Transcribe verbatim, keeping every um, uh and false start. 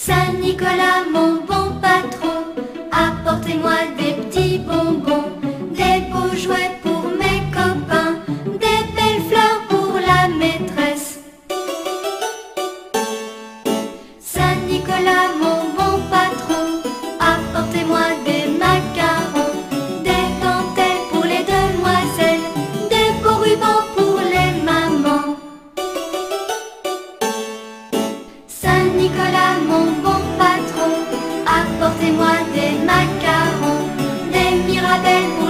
Saint Nicolas, mon bon patron, apportez-moi des petits bonbons, des beaux jouets pour mes copains, des belles fleurs pour la maîtresse. Saint Nicolas, mon bon patron, apportez-moi des macarons, des dentelles pour les demoiselles, des beaux rubans pour les mamans. Saint Nicolas, mon bon patron, apportez-moi des macarons, des mirabelles pour